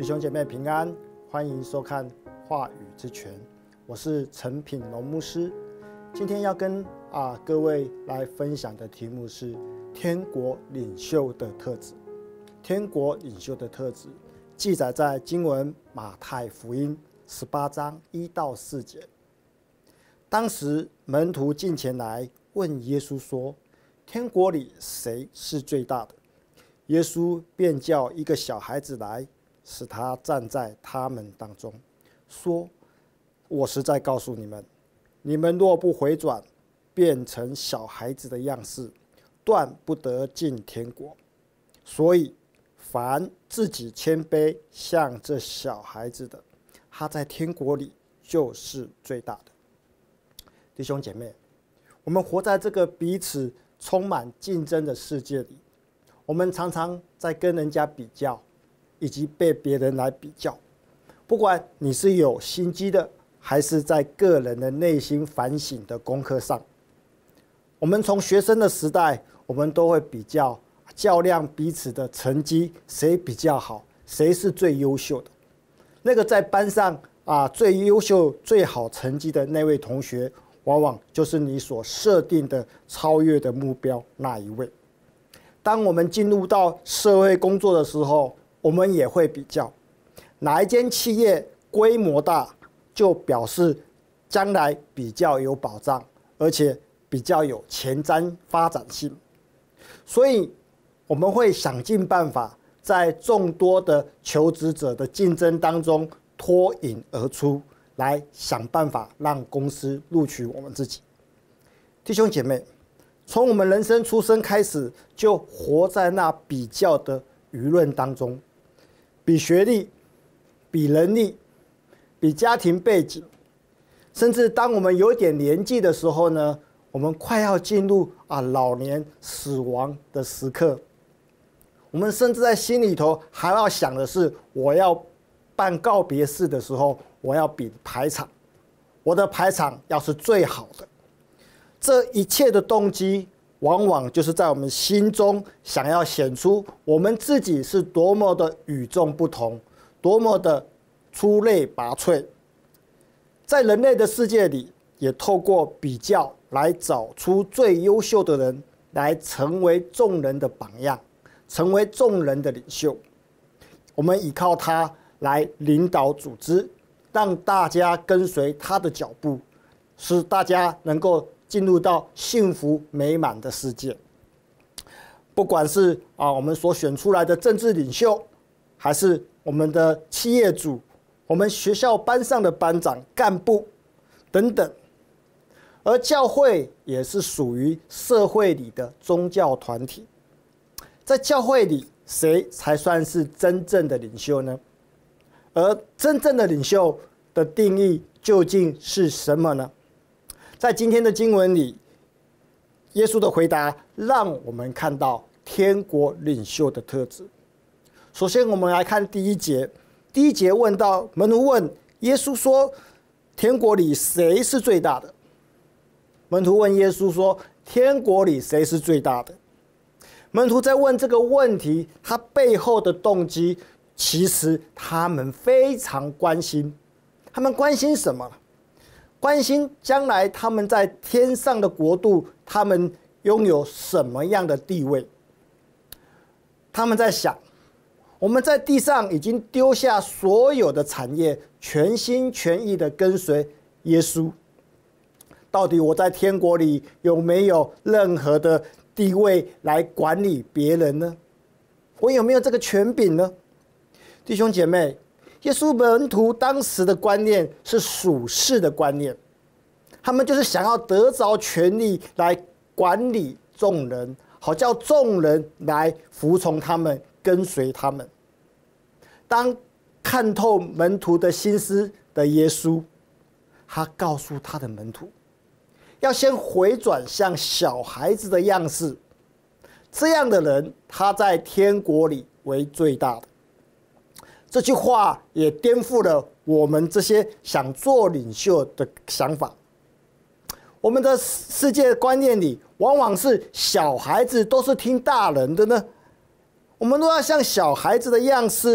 兄姐妹平安，欢迎收看话语之泉，我是陈品龙牧师。今天要跟各位来分享的题目是天国领袖的特质。天国领袖的特质记载在经文马太福音18章1到4节。当时门徒进前来问耶稣说：“天国里谁是最大的？”耶稣便叫一个小孩子来，使他站在他们当中，说：“我实在告诉你们，你们若不回转，变成小孩子的样式，断不得进天国。所以，凡自己谦卑像这小孩子的，他在天国里就是最大的。”弟兄姐妹，我们活在这个彼此充满竞争的世界里，我们常常在跟人家比较，以及被别人来比较。不管你是有心机的，还是在个人的内心反省的功课上，我们从学生的时代，我们都会比较较量彼此的成绩，谁比较好，谁是最优秀的。那个在班上最优秀、最好成绩的那位同学，往往就是你所设定的超越的目标那一位。当我们进入到社会工作的时候，我们也会比较，哪一间企业规模大，就表示将来比较有保障，而且比较有前瞻发展性。所以我们会想尽办法，在众多的求职者的竞争当中脱颖而出，来想办法让公司录取我们自己。弟兄姐妹，从我们人生出生开始，就活在那比较的舆论当中，比学历，比能力，比家庭背景，甚至当我们有点年纪的时候呢，我们快要进入老年死亡的时刻，我们甚至在心里头还要想的是，我要办告别式的时候，我要比排场，我的排场要是最好的。这一切的动机，往往就是在我们心中想要显出我们自己是多么的与众不同，多么的出类拔萃。在人类的世界里，也透过比较来找出最优秀的人，来成为众人的榜样，成为众人的领袖。我们依靠他来领导组织，让大家跟随他的脚步，使大家能够进入到幸福美满的世界。不管是我们所选出来的政治领袖，还是我们的企业主，我们学校班上的班长、干部等等。而教会也是属于社会里的宗教团体。在教会里，谁才算是真正的领袖呢？而真正的领袖的定义究竟是什么呢？在今天的经文里，耶稣的回答让我们看到天国领袖的特质。首先，我们来看第一节。第一节问到，门徒问耶稣说：“天国里谁是最大的？”门徒问耶稣说：“天国里谁是最大的？”门徒在问这个问题，他背后的动机，其实他们非常关心。他们关心什么？关心将来他们在天上的国度，他们拥有什么样的地位？他们在想，我们在地上已经丢下所有的产业，全心全意的跟随耶稣。到底我在天国里有没有任何的地位来管理别人呢？我有没有这个权柄呢？弟兄姐妹，耶稣门徒当时的观念是属世的观念，他们就是想要得着权力来管理众人，好叫众人来服从他们，跟随他们。当看透门徒的心思的耶稣，他告诉他的门徒，要先回转向小孩子的样式，这样的人，他在天国里为最大的。这句话也颠覆了我们这些想做领袖的想法。我们的世界观念里，往往是小孩子都是听大人的呢。我们都要像小孩子的样式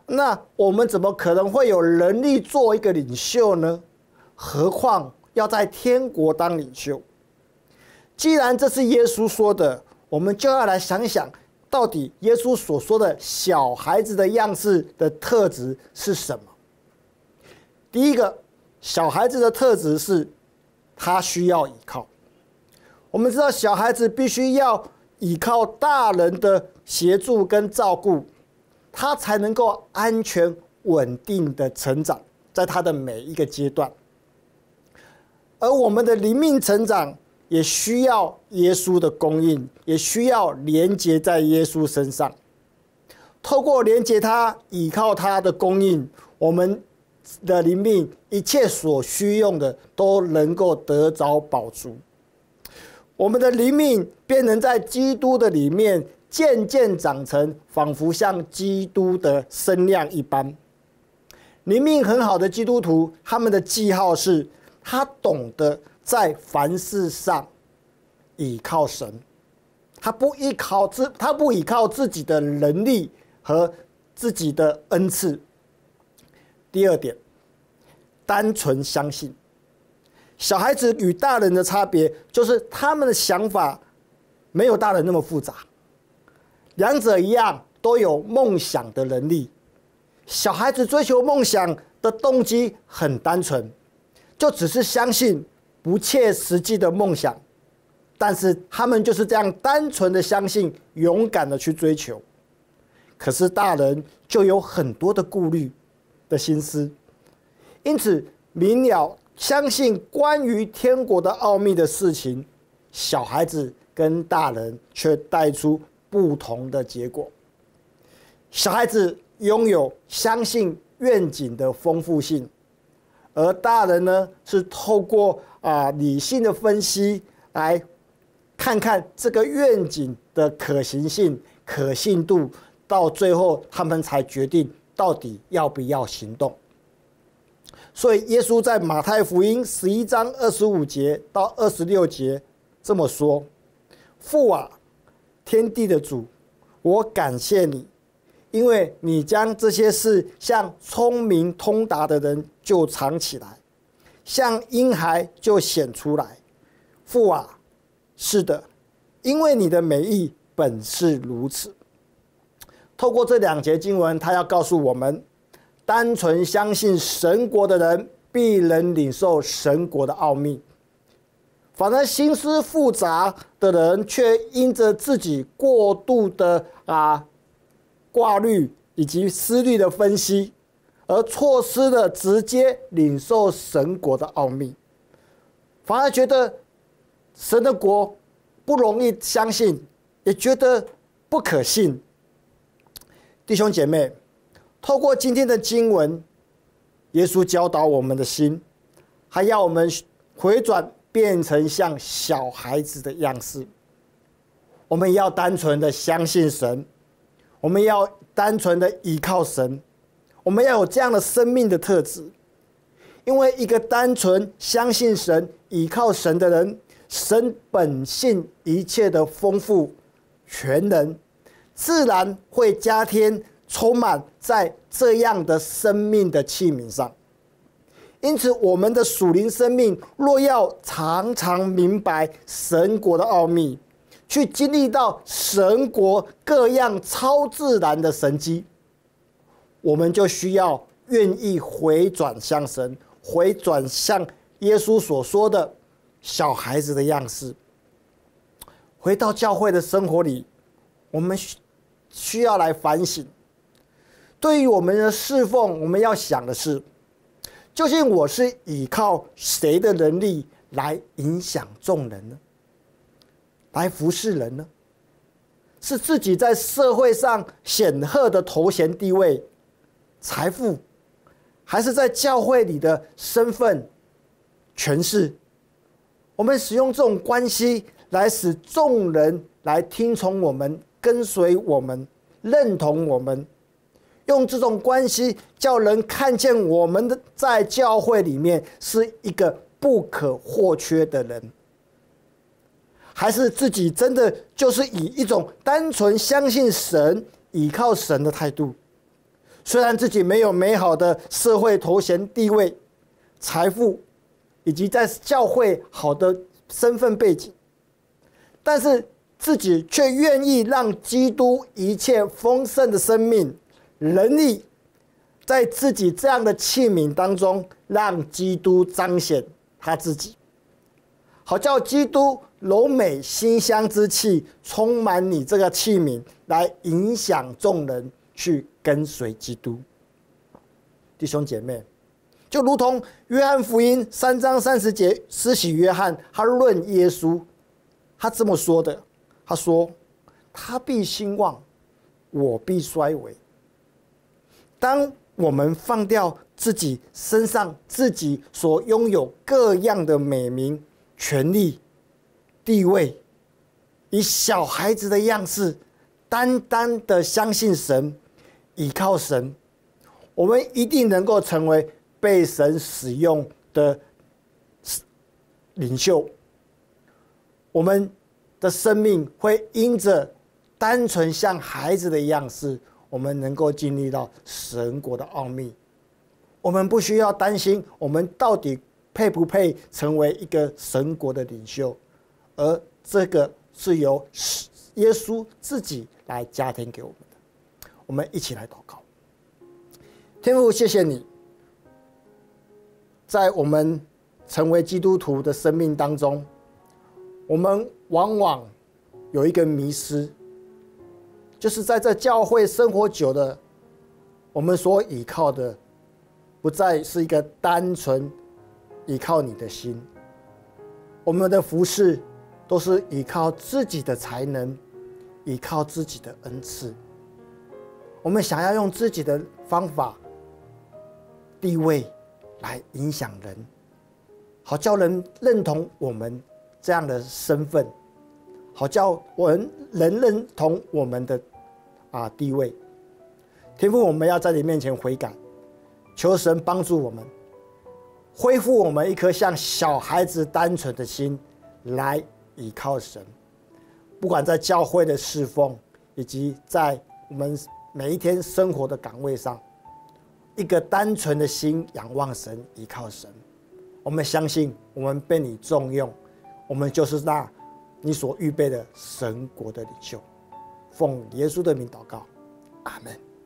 那我们怎么可能会有能力做一个领袖呢？何况要在天国当领袖。既然这是耶稣说的，我们就要来想想，到底耶稣所说的小孩子的样式的特质是什么？第一个，小孩子的特质是他需要依靠。我们知道小孩子必须要依靠大人的协助跟照顾，他才能够安全稳定的成长，在他的每一个阶段。而我们的灵命成长也需要耶稣的供应，也需要连结在耶稣身上。透过连结他、依靠他的供应，我们的灵命一切所需用的都能够得着饱足。我们的灵命便能在基督的里面渐渐长成，仿佛像基督的身量一般。灵命很好的基督徒，他们的记号是他懂得在凡事上倚靠神，他不依靠自己的能力和自己的恩赐。第二点，单纯相信。小孩子与大人的差别，就是他们的想法没有大人那么复杂，两者一样都有梦想的能力。小孩子追求梦想的动机很单纯，就只是相信不切实际的梦想，但是他们就是这样单纯的相信，勇敢的去追求。可是大人就有很多的顾虑的心思，因此明了相信关于天国的奥秘的事情，小孩子跟大人却带出不同的结果。小孩子拥有相信愿景的丰富性，而大人呢，是透过理性的分析来看看这个愿景的可行性、可信度，到最后他们才决定到底要不要行动。所以耶稣在马太福音11章25节到26节这么说：父啊，天地的主，我感谢你，因为你将这些事向聪明通达的人就藏起来，向婴孩就显出来。父啊，是的，因为你的美意本是如此。透过这两节经文，他要告诉我们，单纯相信神国的人必能领受神国的奥秘，反而心思复杂的人却因着自己过度的挂虑以及思虑的分析，而错失了直接领受神国的奥秘，反而觉得神的国不容易相信，也觉得不可信。弟兄姐妹，透过今天的经文，耶稣教导我们的心，还要我们回转变成像小孩子的样式。我们要单纯的相信神，我们要单纯的依靠神，我们要有这样的生命的特质。因为一个单纯相信神、依靠神的人，神本性一切的丰富、全能，自然会加添充满在这样的生命的器皿上。因此我们的属灵生命若要常常明白神国的奥秘，去经历到神国各样超自然的神迹，我们就需要愿意回转向神，回转向耶稣所说的小孩子的样式。回到教会的生活里，我们需要来反省，对于我们的侍奉，我们要想的是，究竟我是依靠谁的能力来影响众人呢？来服侍人呢？是自己在社会上显赫的头衔地位、财富，还是在教会里的身份、权势？我们使用这种关系来使众人来听从我们、跟随我们、认同我们，用这种关系叫人看见我们的在教会里面是一个不可或缺的人。还是自己真的就是以一种单纯相信神、倚靠神的态度， 虽然自己没有美好的社会头衔、地位、财富，以及在教会好的身份背景，但是自己却愿意让基督一切丰盛的生命、能力，在自己这样的器皿当中，让基督彰显他自己，好叫基督柔美馨香之气充满你这个器皿，来影响众人去跟随基督。弟兄姐妹，就如同约翰福音3章30节，施洗约翰他论耶稣，他这么说的，他说：“他必兴旺，我必衰微。”当我们放掉自己身上自己所拥有各样的美名、权力、地位，以小孩子的样式，单单的相信神，倚靠神，我们一定能够成为被神使用的领袖。我们的生命会因着单纯像孩子的样式，我们能够经历到神国的奥秘。我们不需要担心我们到底配不配成为一个神国的领袖，而这个是由耶稣自己来加添给我们的。我们一起来祷告。天父，谢谢你，在我们成为基督徒的生命当中，我们往往有一个迷失，就是在这教会生活久了，我们所依靠的不再是一个单纯依靠你的心，我们的服事都是依靠自己的才能，依靠自己的恩赐。我们想要用自己的方法、地位来影响人，好叫人认同我们这样的身份，好叫人认同我们的地位。天父，我们要在你面前悔改，求神帮助我们，恢复我们一颗像小孩子单纯的心，来倚靠神。不管在教会的侍奉，以及在我们每一天生活的岗位上，一个单纯的心仰望神，依靠神。我们相信我们被你重用，我们就是那你所预备的神国的领袖。奉耶稣的名祷告，阿们。